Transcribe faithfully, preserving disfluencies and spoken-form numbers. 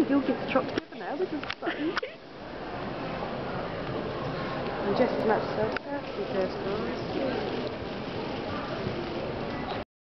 You'll get the truck together now, this is fun. And just as much so, he says,